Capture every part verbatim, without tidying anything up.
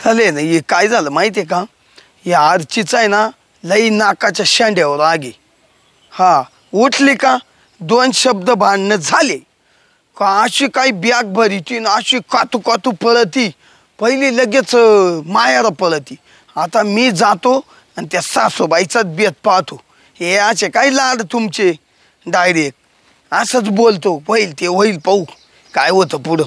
झाले ना हे काय झालं माहिती आहे का? या आरचीचा आहे ना लई नाकाच्या शेंड्यावर आगी. हा उठली का दोन शब्द भांडणं झाले का अशी काही बॅग भरीची ना अशी कातू कातू पळती. पहिली लगेच मायाला पळती. आता मी जातो आणि त्या सासूबाईचाच बेत पाहतो. हे असे काही लाड तुमचे डायरेक्ट असंच बोलतो. होईल ते होईल पाहू काय होतं पुढं.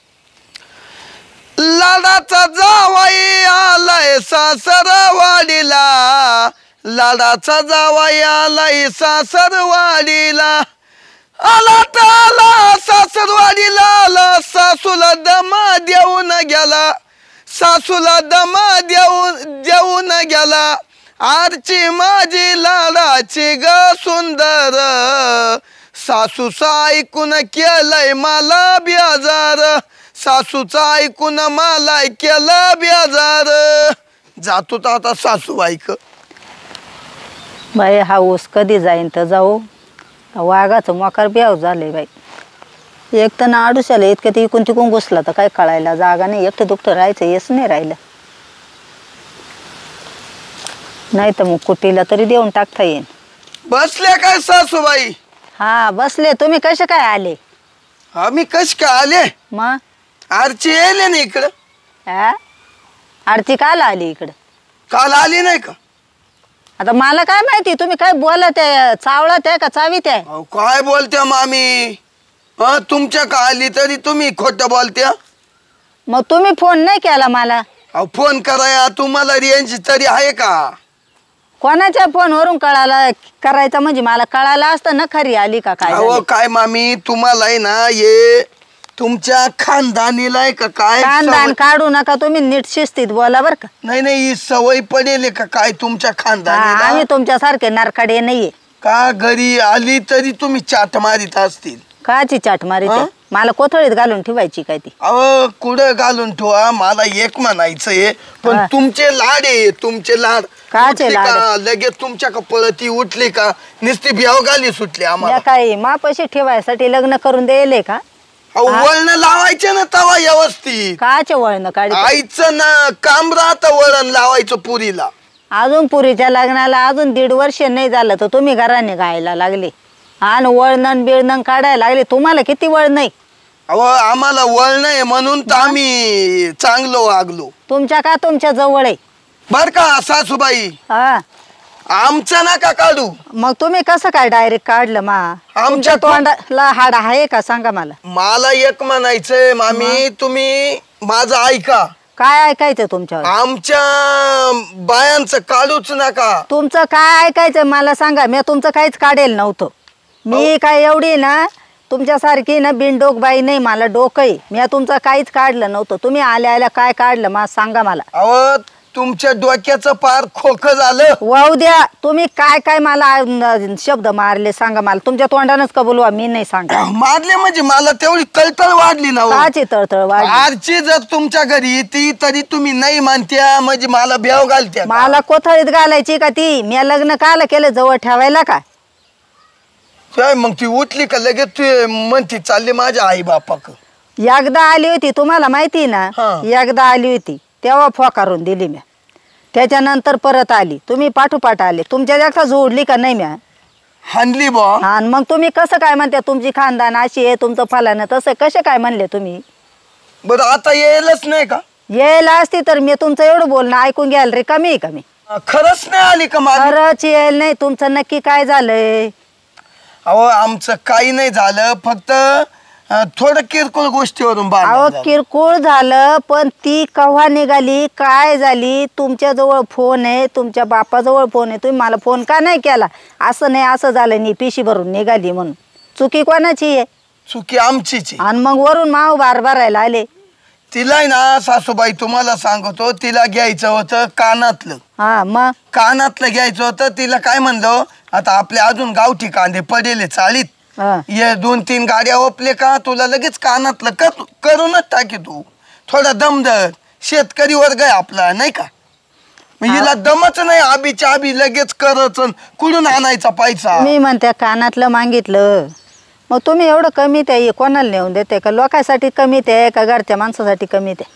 लाडाचा जावाई आलाय सासरवाडीला, लाडाचा जावाई आलाय सासरवाडीला, आला तर आला सासरवाडीला आला, सासूला दमा देऊन गेला, सासूला दमा देऊन देऊन गेला. आरची माझी लाडाची ग सुंदर, सासूचा ऐकून केलंय मला बेजार, सासूचा ऐकून मला केलं बेजार. जातो तर आता सासू ऐक बाई. हा ऊस कधी जाईन तर जाऊ. वाघाचं मोकार ब्याव झाले बाई. एक तर ना आडूशाला इतकं ते इकून तिकून घुसला तर काय कळायला जागा नाही. एकटं दुखतं राहायचं येस नाही राहिलं. नाही तर मग कुटीला तरी देऊन टाकता येईन. बसले काय सासूबाई? हा बसले. तुम्ही कसे काय आले? आम्ही कश काय आले? मग आरची येले ना इकडं. हा आरती काल आली इकडं? काल आली नाही का? आता मला काय माहिती तुम्ही काय बोलत आहे? चावळत आहे का चावीत आहे? अहो, काय बोलत्या मामी? हा तुमच्या का आली तरी तुम्ही खोटं बोलत्या. मग तुम्ही फोन नाही केला मला? अहो फोन कराया तुम्हाला रेंज तरी आहे का? कोणाच्या फोनवरून कळाला करायचा म्हणजे मला कळालं असतं ना खरी आली का काय. अहो काय मामी तुम्हाला आहे ना ये तुमच्या खानदानीला आहे का काय? खानदान काढू नका तुम्ही. नीट शिस्तीत बोला बर का. नाही नाही ही सवय पडेल का काय तुमच्या खानदानीला? आम्ही तुमच्या सारखे नरकाडे नाहीये का? घरी आली तरी तुम्ही चाट मारित असतील. काची चाट मारी? मला कोथळीत घालून ठेवायची काय ती? अहो कुठं घालून ठेवा मला एक म्हणायचंय. पण तुमचे लाड आहे तुमचे लाड. काचे लाड? लगेच तुमच्या का पळती उठली का नुसती ब्याव गाली सुटली आम्हाला. काय मापाशी ठेवायसाठी लग्न करून द्यायले का? वळण लावायचे ना तवा व्यवस्थित. काचे वळण काढ? आईचं ना काम राहतं वळण लावायचं पुरीला. अजून पुरीच्या लग्नाला अजून दीड वर्ष नाही झालं तर तुम्ही घराने गायला लागले आणि वळण बिळण काढायला लागले. तुम्हाला किती वळण नाही? अहो आम्हाला वळण आहे म्हणून तर आम्ही चांगलो वागलो. तुमच्या का तुमच्या जवळ आहे बर का सासूबाई. हा आमचं नका काढू. मग तुम्ही कसं काय डायरेक्ट काढलं? मा आमच्या तोंडाला हाड आहे का सांगा मला. मला एक म्हणायचंय मामी तुम्ही माझं ऐका. काय ऐकायचं तुमच्यावर? आमच्या बायांचं काढूच नका. तुमचं काय ऐकायचं मला सांगा. मी तुमचं काहीच काढेल नव्हतं. मी काय एवढी ना तुमच्यासारखी ना बिनडोक बाई नाही. मला डोकं आहे. मी तुमचं काहीच काढलं नव्हतं. तुम्ही आल्या आल्या काय काढलं मा सांगा मला. अहो तुमच्या डोक्याचं पार खोक झालं. वाहू द्या. तुम्ही काय काय मला शब्द मारले सांगा मला. तुमच्या तोंडानच का बोलवा मी नाही सांगा. मारले म्हणजे मला तेवढी तळतळ वाढली ना. काची तळतळ वाढली? आरची जर तुमच्या घरी येते तरी तुम्ही नाही मानत्या म्हणजे मला ब्याव घालत्या. मला कोथळीत घालायची का ती? मी लग्न काल केलं जवळ ठेवायला का? काय मग ती उठली का लगेच तू म्हणती चालले माझ्या आई बापाक. एकदा आली होती तुम्हाला माहिती ना. एकदा आली होती तेव्हा फोकारून दिली मी. त्याच्यानंतर परत आली तुम्ही पाठोपाठ आले. तुमच्या जागता जोडली का नाही म्या? हानली बा. हा मग तुम्ही कसं काय म्हणते तुमची खानदान अशी आहे तुमचं फलानं तसं कसे काय म्हणले तुम्ही? बरं आता येईलच नाही का? यायला असती तर मी तुमचं एवढं बोलणं ऐकून घ्यायला रे कमी आहे का मी? खरंच नाही आली का? खरंच यायला नाही. तुमचं नक्की काय झालंय? अहो आमचं काही नाही झालं फक्त थोडं किरकोळ गोष्टीवरून. अहो किरकोळ झालं पण ती केव्हा निघाली काय झाली? तुमच्या जवळ फोन आहे तुमच्या बापाजवळ फोन आहे. तुम्ही मला फोन का नाही केला? असं नाही असं झालं नाही पिशी भरून निघाली म्हणून. चुकी कोणाची आहे? चुकी आमचीच. आणि मग वरून माव बार भरायला आले. तिला ना सासूबाई तुम्हाला सांगतो तिला घ्यायचं होतं कानातलं. हा मग कानातलं घ्यायचं होतं. तिला काय म्हणलो आता आपले अजून गावठी कांदे पडेले चाळीत. ये दोन तीन गाड्या ओपले का तुला लगेच कानातलं करूनच टाकी. तू थोडा दमदर शेतकरी वर्ग आहे आपला नाही का. हिला दमच नाही. आबीच्या आबी लगेच करच कुठून आणायचा पैसा? मी म्हणते कानातलं मागितलं मग तुम्ही एवढं कमी ते कोणाला नेऊन देते का? लोकांसाठी कमी ते का घरच्या माणसासाठी कमी ते?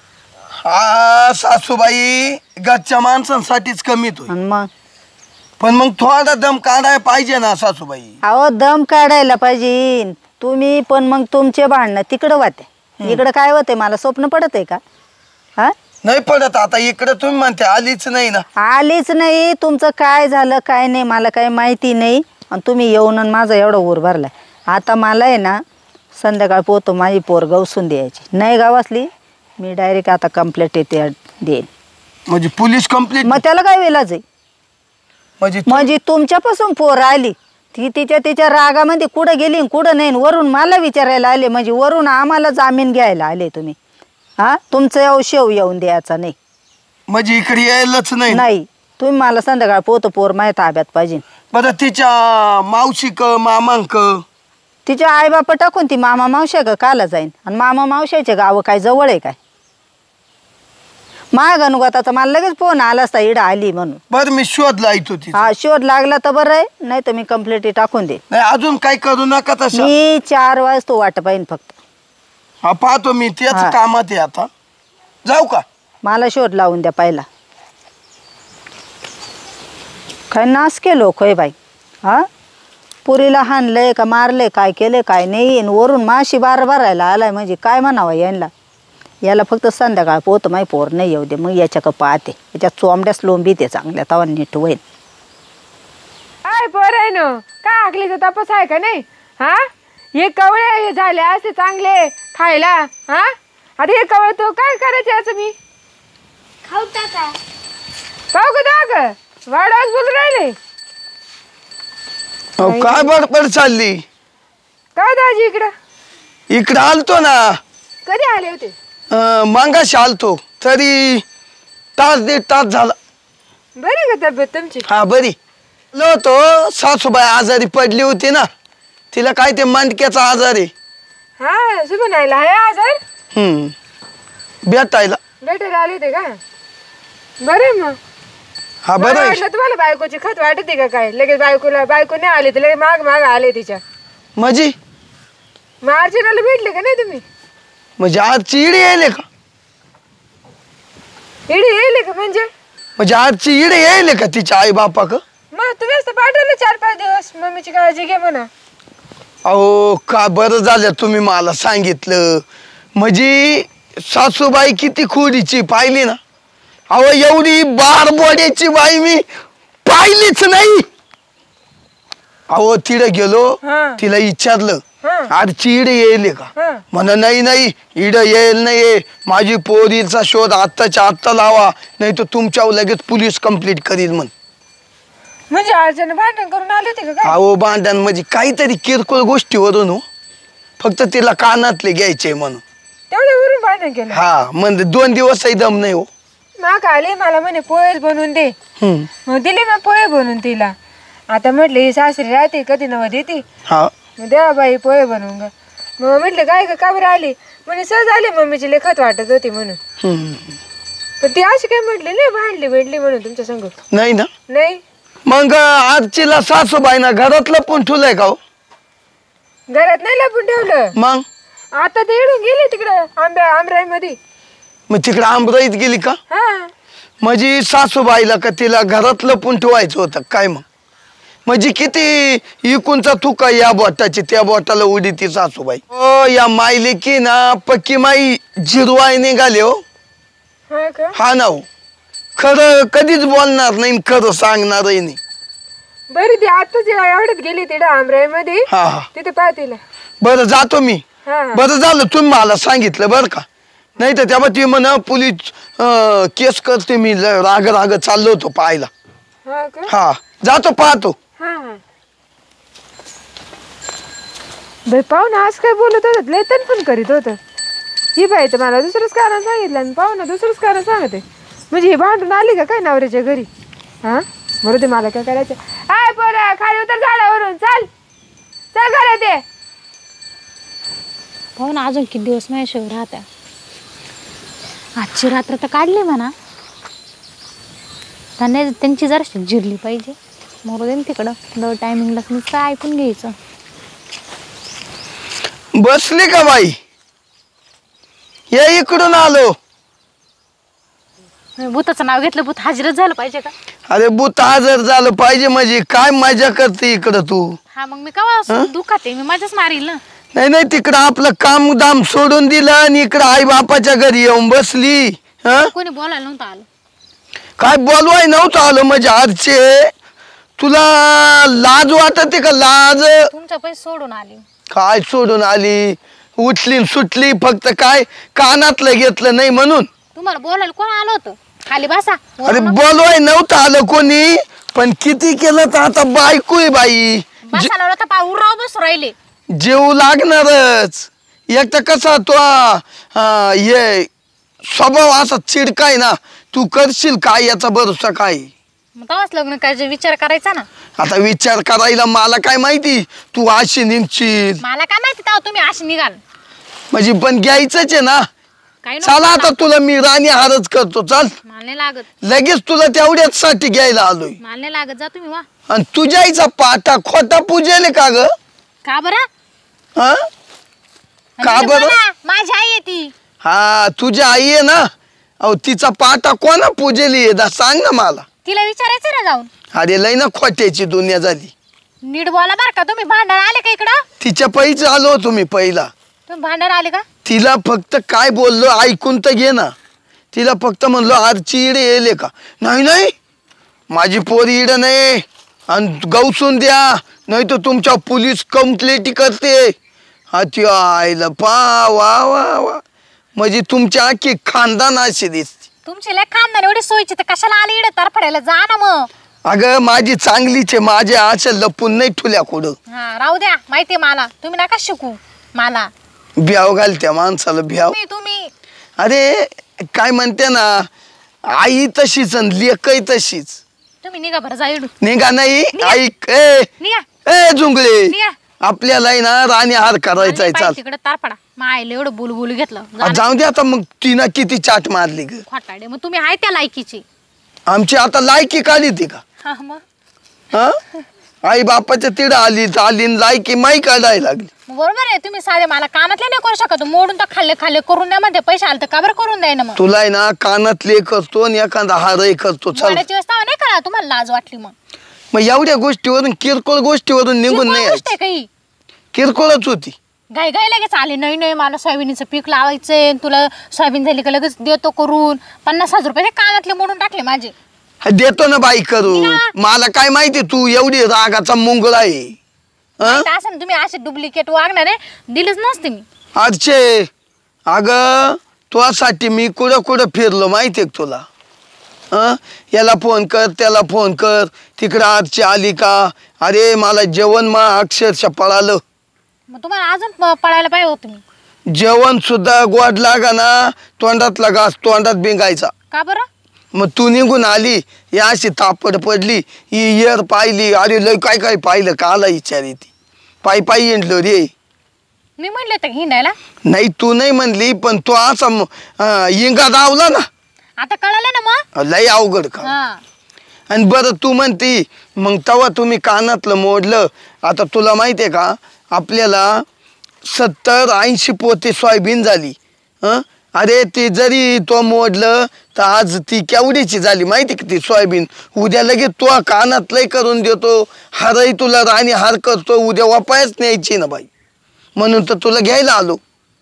हा सासूबाई घरच्या माणसांसाठीच कमी तो आणि मग पण मग थोडा दम काढायला पाहिजे ना सासूबाई. अहो दम काढायला पाहिजे तुम्ही, पण मग तुमचे भांडणं तिकडं वाटे, इकडं काय होते मला स्वप्न पडत आहे का? हा नाही पडत. आता इकडे तुम्ही म्हणते आलीच नाही ना. आलीच नाही. तुमचं काय झालं काय नाही मला काही माहिती नाही. आणि तुम्ही येऊन आणि माझा एवढा ऊर भरलाय. आता मला आहे ना संध्याकाळ पोहतो माझी पोर गवसून द्यायची नाही. गावासली मी डायरेक्ट आता कंप्लेंट येते देईन. म्हणजे पोलीस कंप्लेंट? मग त्याला काय वेलाच आहे? म्हणजे तू- म्हणजे तुमच्यापासून पोर आली ती तिच्या तिच्या रागामध्ये कुठं गेली कुठं नाही, वरून मला विचारायला आले. म्हणजे वरून आम्हाला जामीन घ्यायला आले तुम्ही. हा तुमचं येऊ शेव येऊन द्यायचा नाही. म्हणजे इकडे यायलाच नाही? नाही. तुम्ही मला संध्याकाळ पोहतो पोर माहीत ताब्यात पाहिजे. बरं तिच्या मावशीक मामांक तिच्या आईबापा टाकून ती मामा मावश्या का काला जाईन? आणि मामा मावश्याचे गावं काय जवळ आहे काय? माझ्या गणुगाताचा मला लगेच फोन आला असता इडं आली म्हणून. बरं मी शोध लावतो तिचा. हा शोध लागला तर बरं आहे, नाही तर मी कंप्लेंट टाकून दे. नाही अजून काही करू नका तसं. मी चार वाजता तो वाट पाहिन फक्त. हा पाहतो मी त्याच हा. कामात आहे आता. जाऊ का? मला शोध लावून द्या पहिला. काय नास केलो खोय बाई. हा पुरीला हाणलंय का मारलंय काय केलंय काय नाही. आणि वरून माशी बार भरायला आलाय म्हणजे काय म्हणावं यांना. याला फक्त संध्याकाळ पोहत माही पोर नाही येऊ दे, मग याच्या का पाहते याच्या चोंबड्यास लोंबी ते चांगल्या तवा नीट होईल. काय पोर आहे ना काय आखलीचा तपास आहे का नाही? हा हे कवळे हे झाले असे चांगले खायला. हा आता हे कवळे तो काय करायचे असं मी खाऊ टाका. पाहू का दाग वाढवाच बोलून राहिले. अहो, काय बडबड चालली? काय दाजी इकडं इकडे आलतो ना. कधी आले होते? अं, मागाशी आलतो तरी तास दीड तास झाला. बरी का तब्येत तुमची? हा बरी. आलो होतो सासूबाई आजारी पडली होती ना, तिला काय ते मांडक्याचा आजार आहे. हा सुमन आयला आहे आजार? हम्म भेटायला. भेटायला आले होते का? बरे मग. हा मला बरं आहे. वाटलं तुम्हाला बायकोची खत वाटते का काय? लगेच बायकोला बायको नाही आली तर लगेच माग माग आले तिच्या. म्हणजे मग अर्चनाला भेटले का नाही तुम्ही? म्हणजे आज चिडी यायले का? इडे येईल का म्हणजे? म्हणजे आजची इडे यायले का तिच्या आई बापा का? मग तुम्ही असं पाठवलं चार पाच दिवस मम्मीची काळजी घे म्हणा. अहो का बरं झालं तुम्ही मला सांगितलं. म्हणजे सासूबाई किती खोडीची पाहिली ना. अहो एवढी बारबोड्याची बाई मी पाहिलीच नाही. अहो तिकडे गेलो हा. तिला विचारलं हा. आजची इडे येईल का? हा. म्हणा नाही नाही इड येईल नाही. माझी पोरीचा शोध आत्ताच्या आत्ता लावा नाही तर तुमच्यावर लगेच पोलीस कंप्लीट करील म्हण. म्हणजे अर्चना भांडण करून आले होते का काय? अहो भांडण म्हणजे काहीतरी किरकोळ गोष्टीवरून हो. फक्त तिला कानातले घ्यायचे म्हणून. तेवढ्यावरून भांडण केलं? हा म्हणजे दोन दिवसही दम नाही हो. मग आले मला म्हणे पोहेच बनवून दे. हम्म. मग दिले मग पोहे बनवून तिला. आता म्हटलं ही सासरी राहते कधी नव देते. हा मग द्या बाई पोहे बनवून ग. मग म्हटलं काय ग का बरं आली? म्हणे सहज आले मम्मीची लेखत वाटत होती म्हणून. हम्म. पण ती अशी काय म्हटली नाही भांडली भेटली म्हणून तुमच्या संग? नाही ना. नाही. मग आजचीला सासूबाई ना घरातलं पण ठुलंय का हो? घरात नाही लपून ठेवलं. मग आता ते इडून गेले तिकडं आंब्या आमराई मध्ये. मग तिकडे आंबराईत गेली का? हा म्हणजे सासूबाईला का तिला घरातलं पण ठेवायचं होतं काय? मग म्हणजे किती इकूनचा तुका या बोटाची त्या बोटाला उडी ती सासूबाई. ओ या माईले की ना पक्की माई जिरवाय निघाले हो. हा का? हा ना हो. खरं कधीच बोलणार नाही खरं सांगणारही नाही. बरी ती आताच एवढ्यात गेली तिकडं आमराई मध्ये. हा हा तिथे पाहतीला. बरं जातो मी. हा बरं झालं तुम्ही मला सांगितलं बरं का. नाही तर तेव्हा ती म्हणा पोलीस अं, केस करते मी ल- राग राग चाललो होतो पाहायला. हा का? हा जातो पाहतो. हा हा. बाई पाहुणा आज काय बोलत होत लय पण करीत होत. ही बाई तर मला दुसरंच कारण सांगितलं आणि पाहुणा दुसरंच कारण सांगते. म्हणजे ही भांडून आली का काय नवऱ्याच्या घरी? हा बरं ते मला काय करायचं. आय पोरा खाली उतर झाडावरून चाल चल घरात ये. पाहू ना अजून किती दिवस माझ्याशिवाय राहत्या. आजची रात्र तर काढली म्हणा. त्यांना त्यांची जरा जिरली पाहिजे. मरू दे तिकडं दर टायमिंगला मी काय ऐकून घ्यायचं. बसली का बाई? या इकडून आलो. भूताचं नाव घेतलं भूत हाजीरच झालं पाहिजे का? अरे भूत हजर झालं पाहिजे म्हणजे काय मजा करते इकडं तू. हा मग मी कवा दुखात आहे मी माझ्याच मारील ना. नाही नाही तिकडं आपलं काम दाम सोडून दिलं आणि इकडं आई बापाच्या घरी येऊन बसली. हा कोणी बोलायला नव्हतं आलं. काय बोलवाय नव्हतं आलं म्हणजे आजचे तुला लाज वाटते का? लाज तुमच्या पैसे सोडून आले. काय सोडून आली? उठली न सुटली फक्त काय कानातलं घेतलं नाही म्हणून. तुम्हाला बोलायला कोण आलं होतं? खाली बसा. अरे बोलवाय नव्हतं आलं कोणी पण किती केलं तर आता बायको आहे बाई. बसायला होता पा उराव बस राहिले. जेव लागणारच. एक तर कसा तो हा, ये स्वभाव असा चिडकाय ना तू करशील काय याचा भरोसा काय. मग तेव्हाच लग्न करायचे विचार करायचा ना. आता विचार करायला मला काय माहिती तू अशी निघशील. मला काय माहिती तेव्हा तुम्ही अशी निघाल. म्हणजे पण घ्यायचंच आहे ना. काही चला आता तुला मी राणी हारच करतो. चाल मला नाही लागत. लगेच तुला तेवढ्याच साठी घ्यायला आलोय. मला नाही लागत जा तुम्ही वा. आणि तुझ्या आईचा पाटा खोटा पूजेले का ग? का बरं? हा का म्हणजे बरं? बोला, माझी आई आहे ती. हा तुझी आई आहे ना. अहो तिचा पाटा कोणा पूजेली आहे सांग ना मला. तिला विचारायचं ना जाऊन. अरे लय ना खोट्याची दुनिया झाली. नीट बोला बर का. तुम्ही भांडण आले का इकडं? तिच्या पैसे आलो होतो मी पहिला. तुम्ही भांडण आले का? तिला फक्त काय बोललो ऐकून तर घे ना. तिला फक्त म्हणलो आरची इडे येले का? नाही नाही माझी पोरी इड नाही आणि गवसून द्या नाही तर तुमच्या पोलीस कंप्लेंट करते. हा ती आईला पा वा वा वा म्हणजे तुमच्या आखी खानदान अशी दिसते. तुमची लय खानदार एवढी सोयीची तर कशाला आली इकडे तरफडायला जा ना मग. अगं माझी चांगलीच आहे. माझ्या अशा लपून नाही ठुल्या कुठं. हा राहू द्या माहितीये मला. तुम्ही नका शिकू मला. भ्याव घाल त्या माणसाला भ्याव. तुम्ही तुम्ही अरे काय म्हणते ना आई तशीच आणि लेकही तशीच. तुम्ही निघा बरं जा इडू. निघा नाही निघा. ऐक ए निघा ए जुंगळे निघा. आपल्याला आहे ना राणी हार करायचा आहे. चाल तिकडे तारपडा मायला एवढं बोलू बोलू घेतलं जा आ, ना. जाऊ दे आता मग तिनं किती चाट मारली ग. खोटाडे मग तुम्ही आहे त्या लायकीची. आमची आता लायकी काढली ती का? हा मग हा आई बापाच्या तिड आली आली न लायकी माई काढायला लागली. मग बरोबर आहे. तुम्ही साधे मला कानातले नाही करू शकत. मोडून तर खाल्ले खाल्ले करून द्या मध्ये पैसे आले तर का बरं करून द्याय ना मग. तुला आहे ना कानातले करतो आणि एखादा हारही करतो. चल बोलायची व्यवस्था नाही करा. तुम्हाला लाज वाटली मग. मग एवढ्या गोष्टीवरून किरकोळ गोष्टीवरून निघून किरकोळ नाही गोष्ट आहे यायचं. काही. किरकोळच होती. गाय गाय लगेच आले नाही नाही मला सोयाबीनचं पीक लावायचंय तुला सोयाबीन झाली का लगेच देतो करून. पन्नास हजार रुपये कानातले मोडून टाकले माझे. हा, देतो ना बाई करू. मला काय माहिती तू एवढी रागाचा मुंगळा आहे. हा? माहित असं ना तुम्ही असे डुप्लिकेट वागणार आहे दिलेच नसते मी. आजचे अगं तुझ्यासाठी मी कुठं कुठं फिरलो माहितीये का तुला? हं याला फोन कर त्याला फोन कर तिकडं आजची आली का? अरे मला जेवण मा अक्षरशः पळालं. मग तुम्हाला अजून प- पळायला पाहिजे होतं मी. जेवण सुद्धा गोड लागा ना तोंडातला घास तोंडात बिंगायचा. का बरं? मग तू निघून आली या अशी तापड पडली ही इयर पाहिली. अरे लय काय काय पाहिलं काला विचारी ती पायी पायी येणलो रे. मी म्हणले होते हिंडायला. नाही तू नाही म्हणली पण तू असा म- अं, इंगा दावला ना आता कळालं ना मग. लय अवघड का. हा आणि बरं तू म्हणती मग तेव्हा तुम्ही कानातलं मोडलं. आता तुला माहिती आहे का आपल्याला सत्तर ऐंशी पोते सोयाबीन झाली. हं अरे ती जरी तो मोडलं तर आज ती केवढीची झाली माहिती का ती सोयाबीन. उद्या लगेच तो कानातलंही करून देतो हारही तुला राणी हार करतो. उद्या वापायच न्यायची ना बाई म्हणून तर तुला घ्यायला आलो.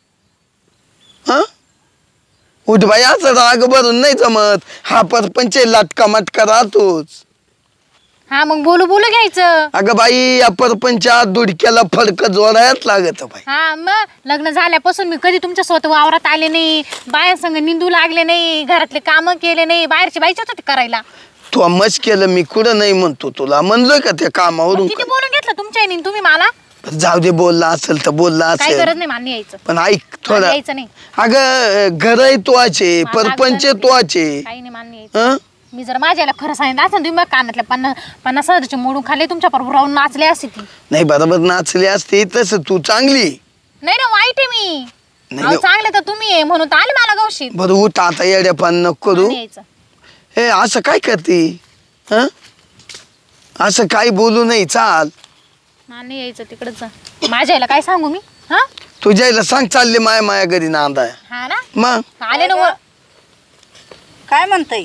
हा उठ बाई असं राग भरून नाही जमत. हा परपंच लाटका मटका राहतोच. हा मग बोलू बोलू घ्यायचं. अगं बाई या परपंचात दुडक्याला फडक जोडायच लागत बाई. हा मग लग्न झाल्यापासून मी कधी तुमच्या स्वतः वावरात आले नाही बायांसंग निंदू लागले नाही घरातले काम केले नाही. बाहेरची बाईच होती करायला. तू मच केलं मी कुठं नाही म्हणतो तुला म्हणलोय का त्या कामावरून. किती बोलून घेतलं तुमच्या आईने तुम्ही मला. जाऊ दे बोलला असेल तर बोलला काही असेल गरज नाही मान्य यायचं. पण ऐक मान्य थोडा यायचं नाही. अगं घर तोचे मला परपंच अगोदर- तोचे. काही नाही मान्य यायचं. हं मी जर माझ्याला खरं सांगितलं असं तुम्ही मग कानातल्या पन्नास पन्नास हजारचे मोडून खाल्ले तुमच्या बरोबर राहून नाचले असते ती. नाही बरोबर नाचली असते तसं तू चांगली. नाही ना वाईट आहे मी. नाही, अहो, चांगले तर तुम्ही आहे म्हणून तर आले मला गवशीत. बरं उठ आता येड्या पान नको करू. मान्य यायचं. हे असं काय करते? हं असं काही बोलू नाही चाल. मान्य यायचं तिकडच जा. माझ्या आईला काय सांगू मी. हा तुझ्या आईला सांग चालले माया माया घरी नांदाय. हा ना मग आले ना वर. काय म्हणताय?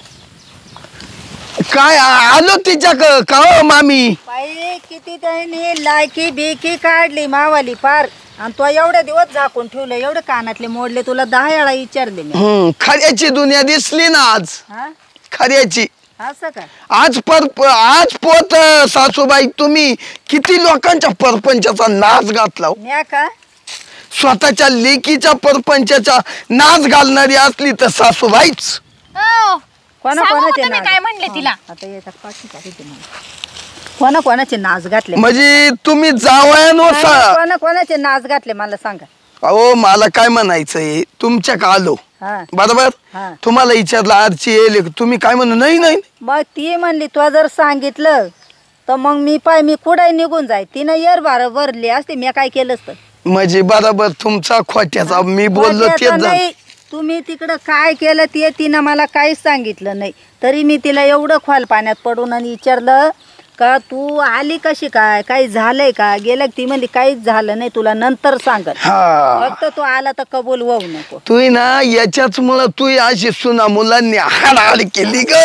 काय आ- आलो तिच्या क- का हो मामी? बाई किती त्याने लायकी बेकी काढली मावाली पार, आणि तो एवढे दिवस झाकून ठेवलं, एवढे कानातले मोडले, तुला दहा वेळा विचारले मी. हम्म खऱ्याची दुनिया दिसली ना आज. हा खऱ्याची असं का? आज पर आज पोत सासूबाई तुम्ही किती लोकांच्या परपंचाचा नाच घातला हो. म्या का? स्वतःच्या लेकीच्या परपंचाचा नाच घालणारी असली तर सासूबाईच. हो. कोणा सांगू कोणाचे का तुम्ही नाच? काय म्हणले तिला? आता याच्यात पाठी टाकायची मला. कोणा कोणाचे नाच घातले? म्हणजे तुम्ही जावयानुसार. कोणा कोणाचे नाच घातले मला सांगा. अहो मला काय म्हणायचंय, तुमच्या का आलो हा बरोबर. हा. तुम्हाला विचारलं आरची येईल का? तुम्ही काय म्हणू? नाही नाही मग ती म्हणली तू जर सांगितलं तर मग मी पाय मी कुठे निघून जाय. तिनं येर बार भरली असते, मी काय केलंच तर. म्हणजे बरोबर तुमचा खोट्याचा मी बोललो खोट्याचं तेच झालं. नाही. तुम्ही तिकडं काय केलं ते तिनं मला काहीच सांगितलं नाही. तरी मी तिला एवढं खोल पाण्यात पडून आणि विचारलं का तू आली कशी काय, काही झालंय का? गेलं ती म्हणली काहीच झालं नाही, तुला नंतर सांगत. हा फक्त तू आला तर कबूल होऊ नको. तू ना याच्याच मुळे तू अशी सुना मुलांनी हाड केली ग.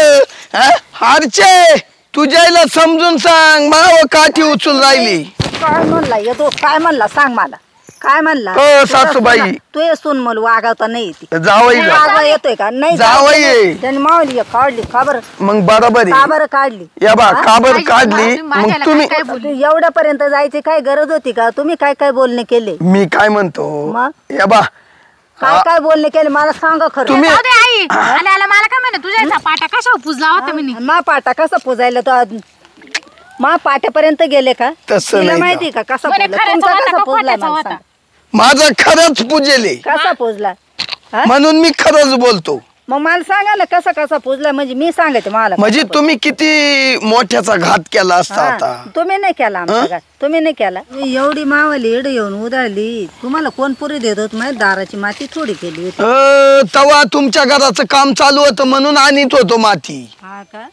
हारचे तुझ्याला समजून सांग, माव काठी उचलून राहिली. काय म्हणला येतो? काय म्हणला सांग मला. काय म्हणला? हो, सासूबाई. तू ये सून मला वागवता नाही येते. जावई ग. वागवा येतोय का? नाही जावई आहे. त्याने मावली काढली खबर. मग बरोबर का आहे. बरं काढली? या बा का बरं आई, काढली? तुम्ही मग माझ्याला तुम्ही काय काय बोलले? एवढ्यापर्यंत जायची काय गरज होती का? तुम्ही काय काय बोलणे केले? मी काय म्हणतो मग? या बा काय काय बोलणे केले मला सांगा खरं. तुम्ही- जाऊ दे आई. आले आला मला काय म्हणे, तुझ्या इथं पाट्या कशा पुजला होता म्हणे? मा पाटा कसा पुजायला तो आज- मा पाट्यापर्यंत गेले का? तसं तिला नाही माहिती का कसा म्हणे पुजला? खऱ्याचा तुमचा होता कसा का पुजला खोट्याचा मला होता? सांगा. माझं खरंच पूजेले कसा पुजला? हा? म्हणून मी खरंच बोलतो. मग मला सांगा ना कसा कसा पुजला, म्हणजे मी सांगायचं मला. म्हणजे कसा तुम्ही किती मोठ्याचा घात केला असता हा, आता. तुम्ही नाही केला आमचा हं? घात. तुम्ही नाही केला. एवढी मावली एवढी येऊन उधळली, तुम्हाला कोण पुरी देत होत? माझ्या दाराची माती थोडी केली होती. अ, तेव्हा तुमच्या घराचं काम चालू होतं म्हणून आणीत होतो माती. हा का?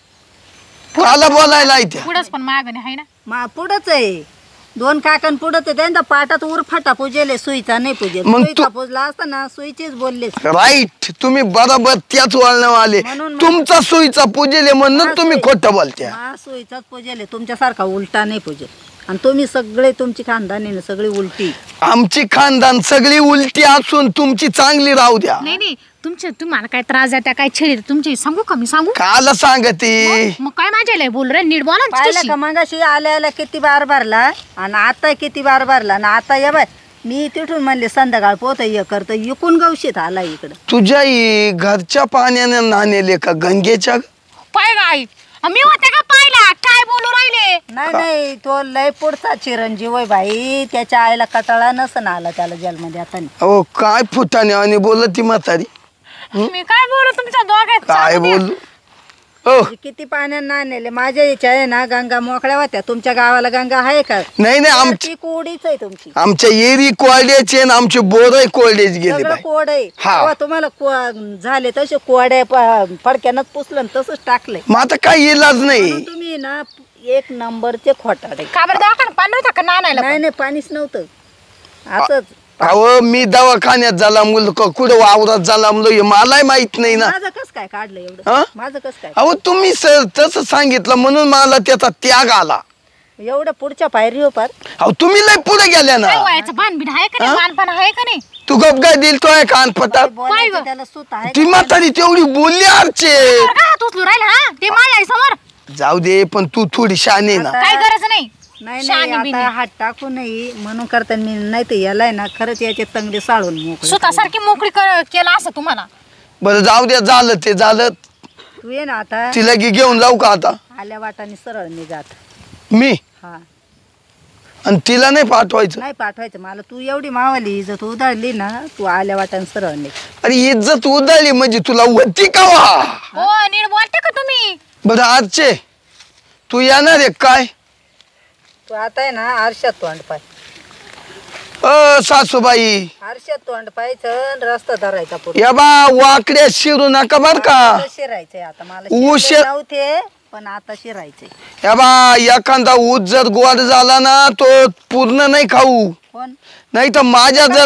काला बोलायला इथे. पुढंच पण मागणे आहे ना. मा पुढंच आहे. दोन काकण पुढंच आहे. त्यांचा पाटात उरफाटा पूजेले, सुईचा नाही पूजेल. मग तू- सुईचा पूजला असता ना, सुईचीच बोलले. राईट, तुम्ही बरोबर त्याच वळणावर आले. म्हणून मग- तुमचा सोयीचा पूजेले म्हणून हा, तुम्ही सोयी. खोटं बोलत्या. मा सुईचाच पूजेले, तुमच्यासारखा उलटा नाही पूजेल. आणि तुम्ही सगळे तुमची खानदानी ना सगळी उलटी. आमची खानदान सगळी उलटी असून तुमची चांगली राहू द्या. नाही नाही, तुमचे तुम्हाला काय त्रास द्या, काय छेडी तुमची सांगू का मी सांगू? काला सांगते. मग काय माझ्याला बोल रे, नीट बोला ना पाहिलं तिच्याशी. का मगाशी आल्या आल्या किती बार भरला आणि आता किती बार भरला ना. आता या बाय मी तिथून म्हणले संध्याकाळ पोत हे करतो, इकून गवशीत आला इकडं. तुझ्या ही घरच्या पाण्याने नाणेले का गंगेच्या? पाय ग आई, मी होते का पाहिला? काय बोलू राहिले? नाही नाही, तो लय पुढचा चिरंजीव आहे बाई. त्याच्या आईला कटाळा नसन आला त्याला जेलमध्ये आता. अहो काय फुटाने आणि बोलत ती म्हातारी. मी काय बोलू तुमच्या दोघांत? काय सांगू द्या. बोलू? हो किती पाण्यात नाणेले. माझ्या इच्छा आहे ना गंगा मोकळ्या होत्या. तुमच्या गावाला गंगा आहे का? नाही नाही, आमची ती कोडीच आहे तुमची. आमच्या एरी कोरड्याचे आणि आमचे बोरही कोरडेच गेले सगळं बाई. कोड आहे. हा. तेव्हा तुम्हाला को- झाले तसे कोड्या प- फडक्यानंच पुसलं आणि तसंच टाकलंय. मग आता काही इलाज नाही. म्हणून तुम्ही ना एक नंबरचे खोटाडे. का बरं दवाखान्यात पाणी नव्हतं का नानायला? नाही नाही, पाणीच नव्हतं. असंच. अहो मी दवाखान्यात झाला मुल कुठं वावरात झाला मुलं मलाही माहित नाही ना. माझं कस काय काढलं हा? एवढं? माझं कस काय? अहो तुम्ही सर तसं सांगितलं म्हणून मला त्याचा त्याग आला. एवढं पुढच्या पायरी हो पार. अहो तुम्ही लय पुढे गेल्या ना. काय वयाचं भानबिन आहे का नाही? मानपण आहे का नाही? तू गप काय दिल तो आहे कान पटात. बोलायचं गं? त्याला सूत आहे ती का? म्हातारी तेवढी बोलली आरचे. बरं का हात उचलू राहिला? हा ते माझ्या आई समोर जाऊ दे पण तू थोडी शाने ना. आता- काय गरज नाही. नाही शानी नाही, बिनी. आता हात टाकू नाही म्हणून करता मी नाही तर यालाय ना खरंच याचे तंगडे साळून मोकळे. स्वतःसारखी मोकळी कर- केलं असं तुम्हाला. बरं जाऊ द्या, झालं ते झालं. तू ये ना आता. तिला की घेऊन जाऊ का आता आल्या वाटाने सरळ निघात. मी? हा आणि तिला नाही पाठवायचं? नाही पाठवायचं मला. तू एवढी मावाली इज्जत उधळली ना, तू आल्या वाटाने सरळ निघ. अरे इज्जत उधळली म्हणजे तुला होती का वा? हो नीट बोलते का तुम्ही? बरं आजचे तू येणार आहे काय? तू आता आहे ना आरशात तोंड पाय. अ सासूबाई आरशात तोंड पाहायचं, रस्ता धरायचा पुढे. या बा वाकड्या शिरू नका बर का. आता शिरायचंय आता मला. उशीर- शिरले नव्हते पण आता शिरायचंय. या बा एखादा ऊस जर गोड झाला ना तो पूर्ण नाही खाऊ. कोण? नाही तर माझ्या जर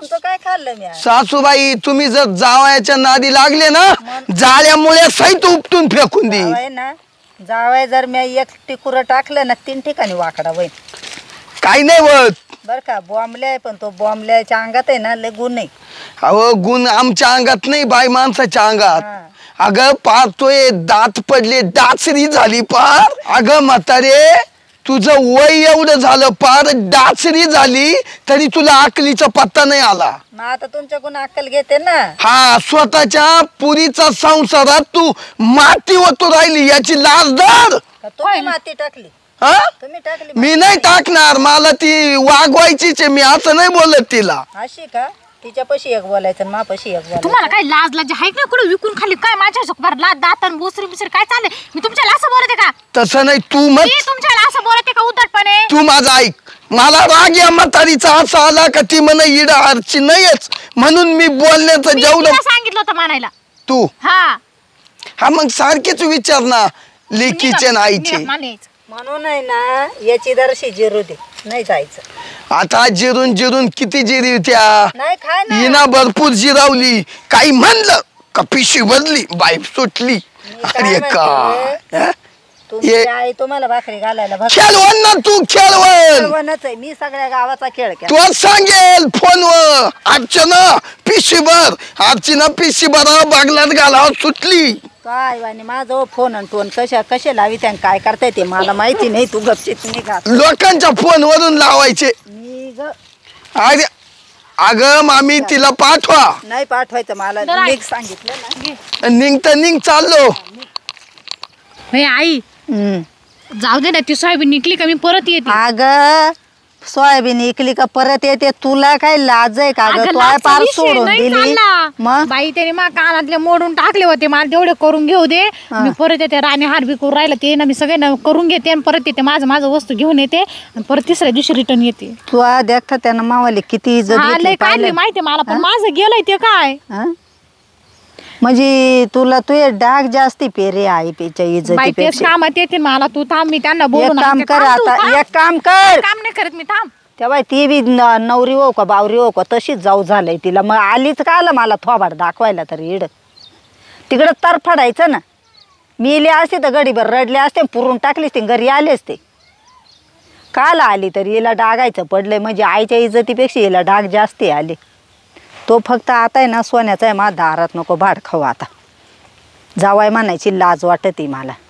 तुमचं काय खाल्लं मी आज? सासूबाई तुम्ही जर जावयाच्या नादी लागले ना जाळ्यामुळे सहित उपटून फेकून दे. जावई ना जावई जर मी एक टिकुरं टाकलं ना तीन ठिकाणी वाकडा होईल. काही नाही होत. बर का बॉम्बले आहे पण तो बॉम्बल्याच्या अंगात आहे ना लय गुण नाही. अहो गुण आमच्या अंगात नाही बाई माणसाच्या अंगात. हा. अगं पार तोय दात पडले डाचरी झाली पार. अगं म्हातारे तुझं वय एवढं झालं पार डाचरी झाली तरी तुला अकलीचा पत्ता नाही आला. मग आता तुमच्याकडून अक्कल घेते ना. हा स्वतःच्या पुरीचा संसारात तू माती ओतू राहिली याची लाज धर. का तुम्ही माती टाकली? हा तुम्ही टाकली मी माती? नाही टाकणार. मला ती वागवायचीच आहे. मी असं नाही बोलत तिला. अशी का तिच्यापाशी एक बोलायचं आणि मापाशी एक बोलायचं. तुम्हाला काय लाज लाज आहे ना कुठे विकून खाली काय माझ्या झोपार लाज दातन बोसरी बिसरी काय चाललंय? मी तुमच्याला असं बोलते का? तसं नाही तू मग मी तुमच्याला असं बोलते का उद्धटपणे? तू माझा ऐक. मला राग या म्हातारीचा असा आला का ती म्हणे इडा आरची नाहीच म्हणून मी बोलण्याचं मी जेवढं तिला सांगितलं होतं म्हणायला. तू हा हा मग सारखेच विचार ना लेकीचे ना आईचे. मला यायचं. म्हणून आहे ना याची दर्शी जिरू दे नाही जायचं. आता जिरून जिरून किती जिरी त्या नाही खाय ना. हिना भरपूर जिरावली. काही म्हणलं का पिशी बदली बाई सुटली. मी काय अरे का म्हणते, हा? तुमची ये. आई तुम्हाला भाकरी घालायला भाकरी खेळवण ना तू खेळवण. सर्वांनाच आहे. मी सगळ्या गावाचा खेळ केला. तू सांगेल फोनवर अर्चना पिशीभर अर्चना पिशीभर बागलात घालावं सुटली. काय वाणी माझं फोन आणि टोन कशा कसे लावी त्या काय करताय ते मला माहिती नाही. तू गपचित निघा. लोकांच्या फोनवरून लावायचे. मी ग अरे अगं मामी तिला पाठवा. नाही पाठवायचं मला. बरं आहे. नीट सांगितलं ना. निघता निघ चाललो. हे आई हम्म. जाऊ दे ना ती सोयाबीन निघली का मी परत येते. अगं सोयाबीन इकली का परत येते. तुला काय लाज आहे का अगं, ग? तू लाजचा पार विषय सोडून नाही दिली चालला. मग बाई त्याने मा कानातले मोडून टाकले होते. मला तेवढे करून घेऊ दे. मी परत येते. राणी हार बी करून राहिला ते ना मी सगळे ना करून घेते आणि परत येते. माझं माझं वस्तू घेऊन येते आणि परत तिसऱ्या दिवशी रिटर्न येते. तू देखता त्यानं मावाले किती इज्जत हा, घेतली लय काढली पाहिलं? माहिती मला पण माझं गेलंय ते काय. हं? म्हणजे तुला तू डाग जास्ती पेरे आहे पेच्या बाई तेच इज्जतीपेक्षा. कामात येते मला. तू थांब मी त्यांना एक बोलून काम आणते. कर थांब तू, आता थांब. एक काम कर. काम नाही करत मी थांब. तेव्हा ती बी न- नवरी हो का बावरी हो का तशीच जाऊ झालंय तिला. मग आलीच का आलं मला थोबाड दाखवायला तरी इड तिकडं तरफडायचं ना. मी इले असते तर गडीभर रडले असते पुरून टाकलीस ते घरी आले असते. काल आली तर हिला डागायचं पडलंय. म्हणजे आईच्या इज्जतीपेक्षा हिला डाग जास्ती आले. तो फक्त आता आहे ना सोन्याचा आहे. माझ्या दारात नको भाड खाऊ आता. जावाय म्हणायची लाज वाटते मला.